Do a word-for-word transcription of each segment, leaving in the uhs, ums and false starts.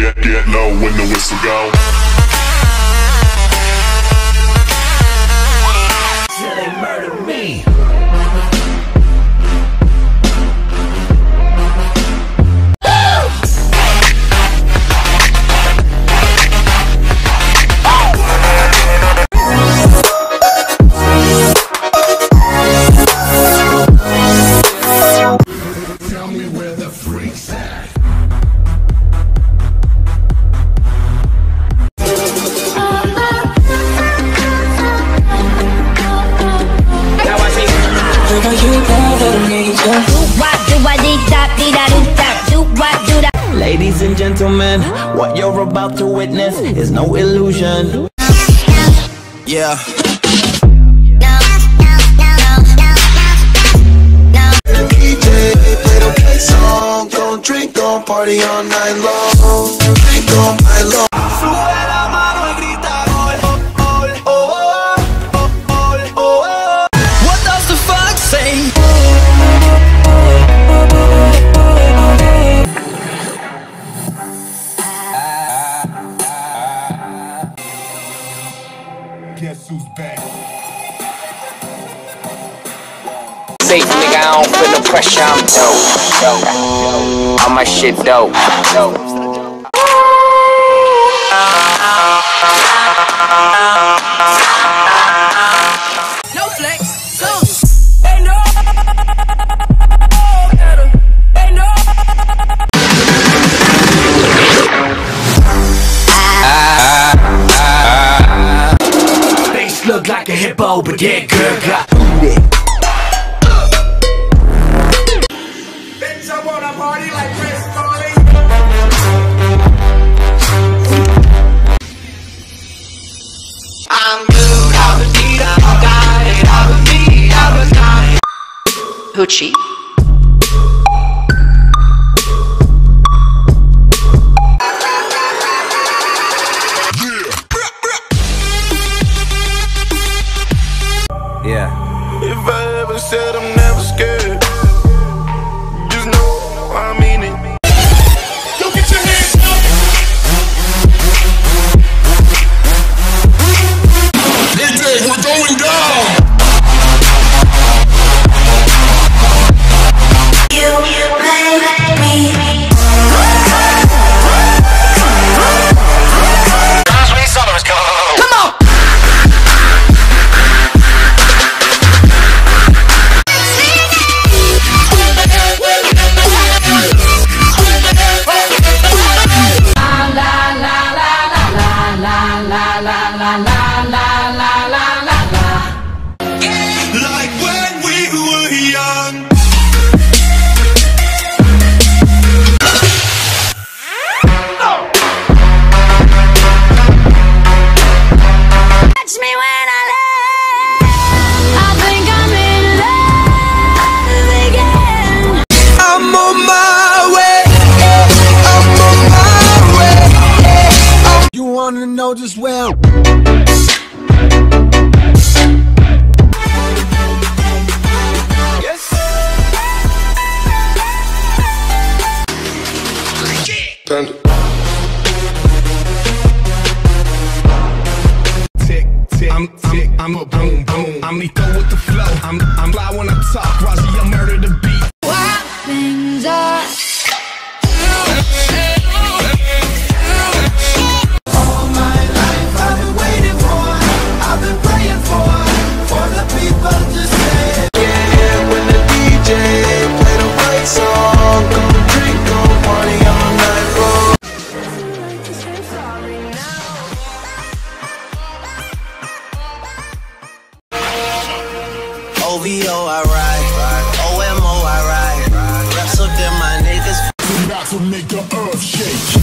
get, get low when the whistle go. Till they murder me. Tell me where the freaks at. Ladies and gentlemen, what you're about to witness is no illusion. Yeah. D J, play the play song, gon' drink, gon' party all night long, drink all night long. Sube la mano y grita gol, gol, oh, oh, oh, oh, oh. What does the fuck say? Guess who's back? Safe nigga, I don't feel no pressure, I'm dope, dope. All my shit dope, dope. No flex, so hey no, hey no. Face look like a hippo, but yeah, girl got booty. Bitch, I wanna party like Chris Farley. I'm good, I'm a leader, I got it, I'm a me, I'm a guy. Hoochie. Yeah. If I ever said I'm never scared, just know I mean it. Yo, get your hands up. D J, we're going down. Like when we were young. Touch me when I land. I think I'm in love again. I'm on my way, I'm on my way. You wanna know just where? Yes. Panda. Tick, tick, I'm, I'm, I'm a boom, boom. I'm lethal with the flow. I'm, I'm fly when I talk. Razi, I murder the beat. What things are. All my life I've been waiting for, I've been praying for, for the people to say. Yeah, when the D J play the right song, gon' drink, gon' party all night long. O V O I ride, O M O I ride. Reps up in my niggas. About to make the earth shake.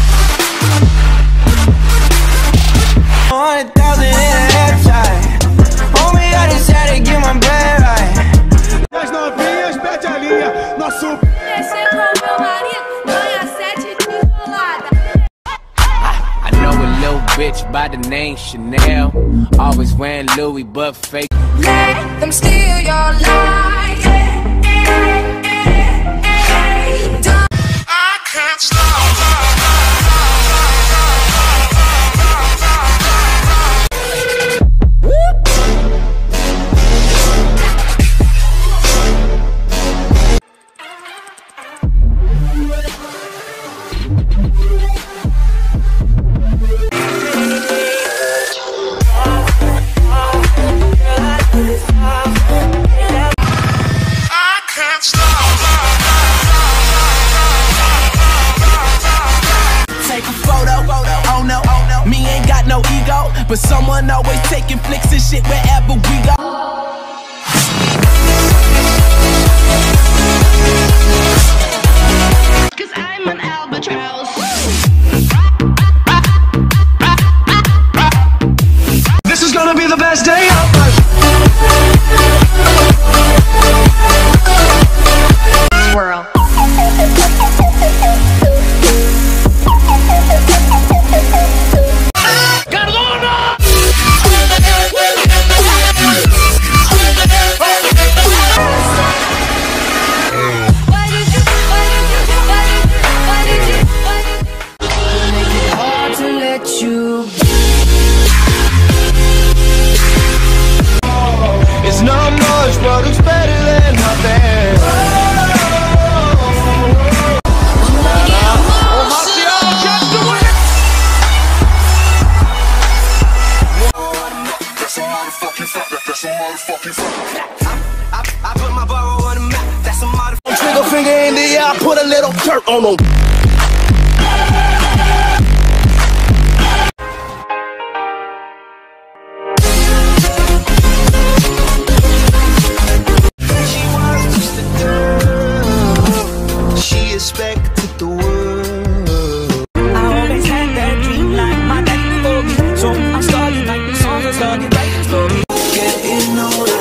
Hundred thousand in a headshot. Homie, I just had to get my bread right. As novinhas, mete a linha. Nosso. Descer com meu marido, ganha sete tijolada. I know a little bitch by the name Chanel. Always wearing Louis, but fake. Let them steal your life. I can't stop. but someone always taking flicks and shit wherever we go. Cause I'm an albatross. This is gonna be the best day of my Swirl. It's not much, but it's better than nothing. Trigger finger in the air, put a little dirt on them. Expected the world. I always had that dream like my daddy told me. So I started writing songs, I started writing stories. Getting older.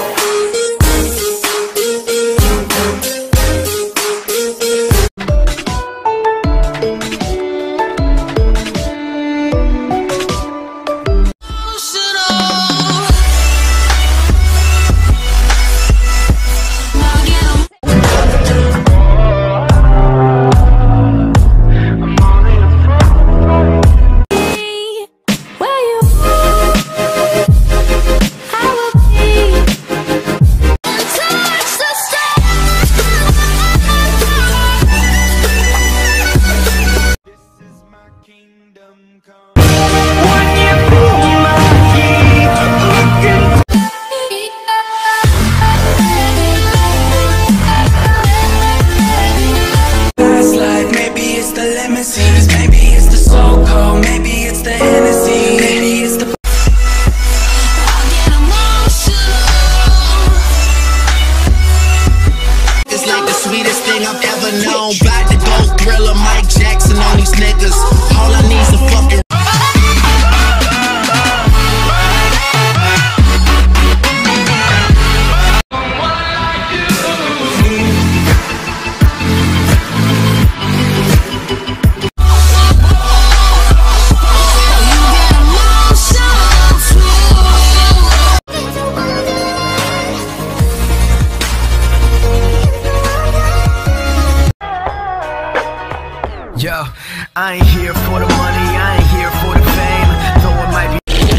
Maybe it's the soul code, maybe it's the Hennessy, maybe it's the it's like the sweetest thing I've ever known. About to go Thriller, Mike Jackson on these niggas. All I need's a fucking Yo, I ain't here for the money, I ain't here for the fame, though it might be.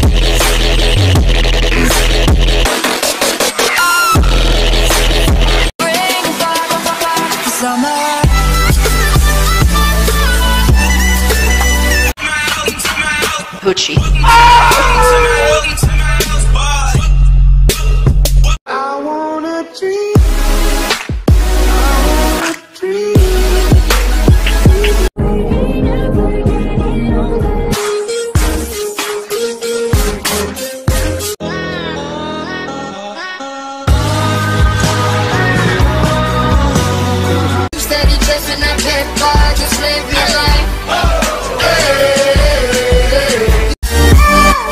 Hoochie. I wanna dream. Steady chasing that paper, just live your life. Hey.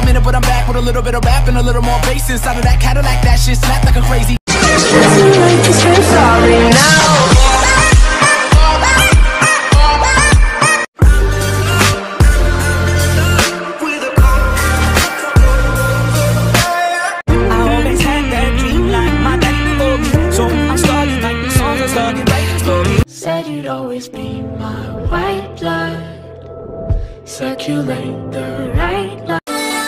minute, but I'm back with a little bit of rap and a little more bass inside of that Cadillac. That shit slapped like a crazy. Sorry now. Said you'd always be my white blood, circulate the right blood.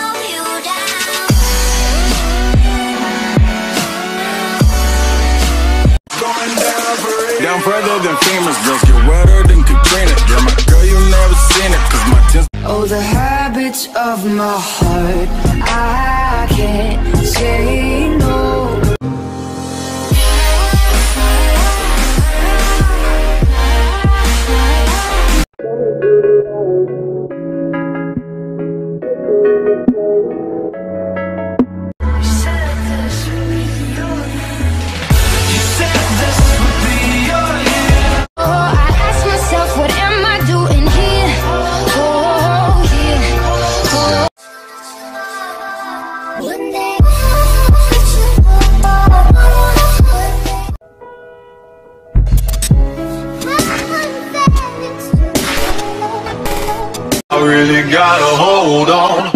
Down further than famous girls, get wetter than Katrina. Girl, my girl, you never seen it, cause my tins. Oh, the habits of my heart, I can't say no. I really gotta hold on.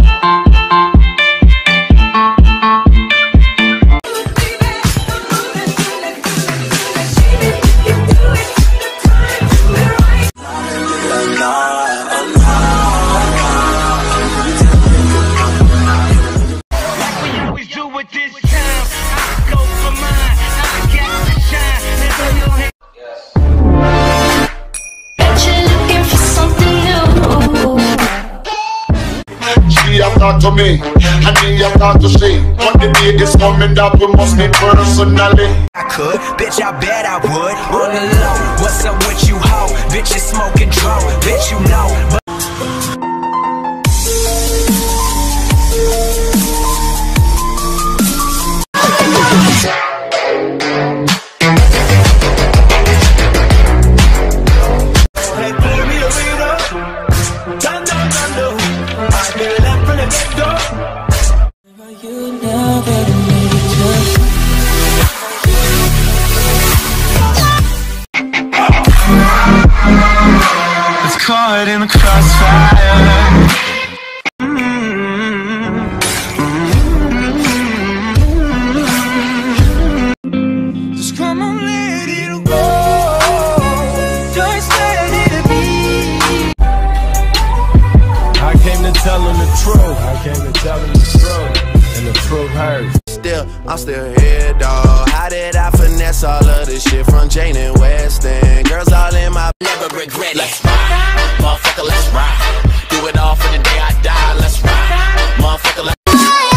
Talk to me, I need you talk to see. What the day is coming that we must meet personally. I could, bitch, I bet I would. On the low, what's up with you, ho? Bitch, you smoking dro, bitch, you know. But caught in the crossfire. Just come on, let it go. Just let it be. I came to tell him the truth. I came to tell him the truth, and the truth hurts. Still, I'm still here, dawg. How did I finesse all of this shit from Jane and Weston? Girls all in my never regret it. Let's ride, motherfucker, let's ride. Do it all for the day I die. Let's ride, motherfucker, let's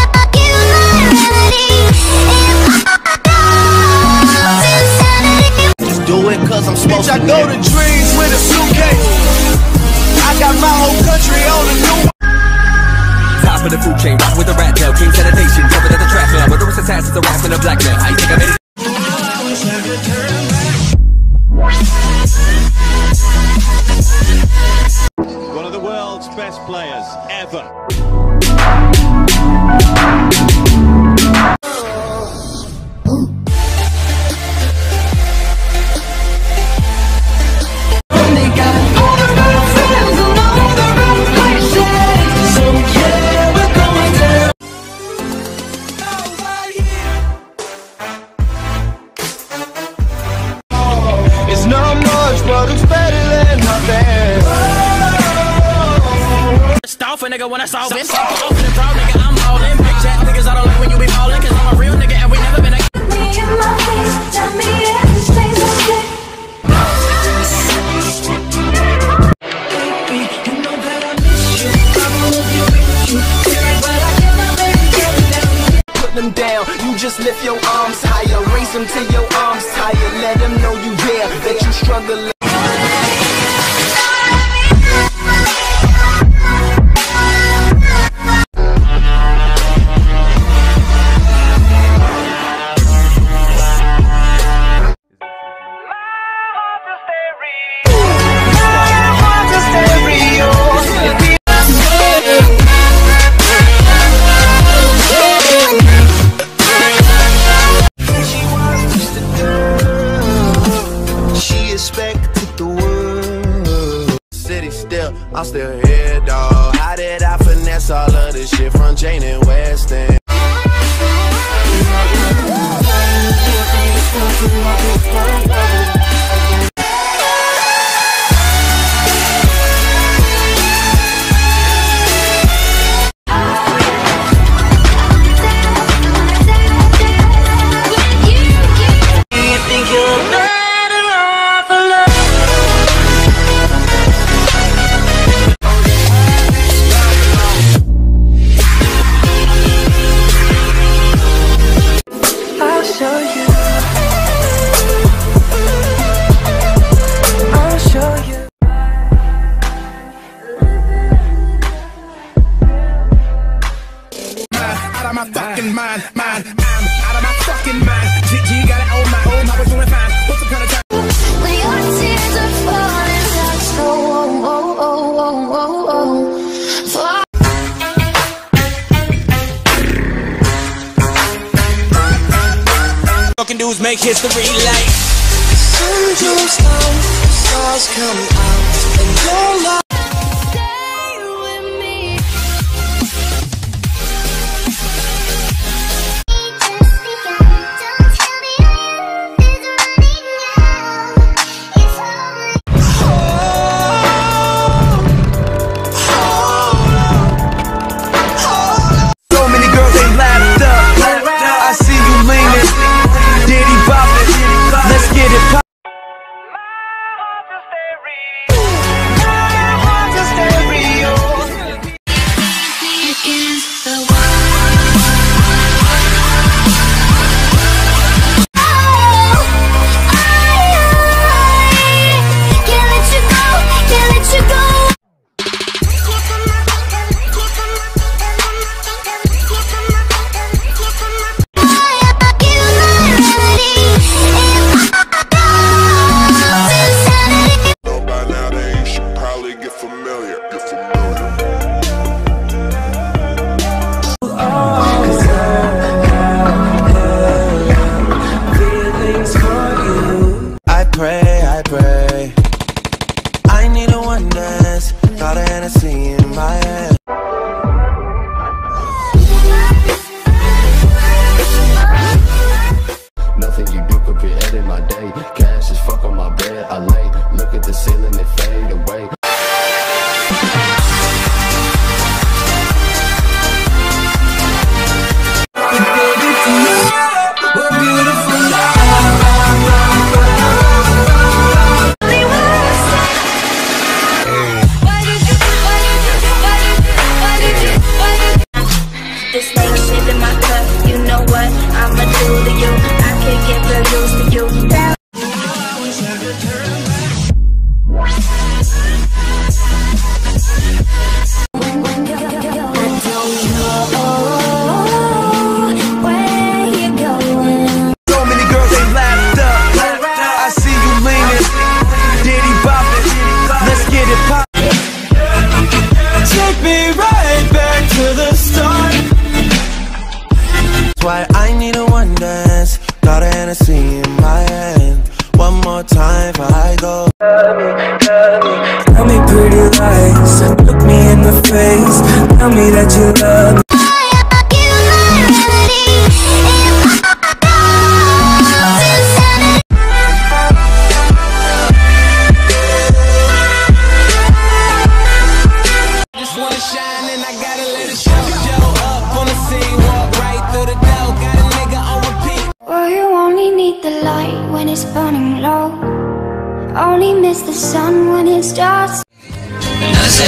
do it cause I'm supposed Bitch, I to. go to dreams with a suitcase. I got my whole country on the new. top of the food chain, rock with the rat tail, king sanitation, jumping at the trap now, murderous assassins, a rap and a black man. I think I made it. One of the world's best players ever. Nigga, when I saw this, off in the crowd, nigga, I'm all in. Big chat niggas, I don't like when you be ballin', cause I'm a real nigga and we never been a. Me and my face, tell me everything's okay. Baby, you know that I miss you. I love you, miss you. But I cannot let you get down. Put them down, you just lift your arms higher, raise them till your arms tired. Let them know you there, that you struggle. West End. Fucking mind, mind, I'm out of my fucking mind. G G got it on my own, I was doing fine. What's the kind of time? When your tears are falling like snow, oh, oh, oh, oh, oh, oh. Fucking dudes make history like sun goes down, stars come out, and your life. Why I need a one dance, got a Hennessy in my hand. One more time before I go. Tell me, tell me, tell me pretty lies, look me in the face, tell me that you love me. When it's burning low, only miss the sun when it's just. And I say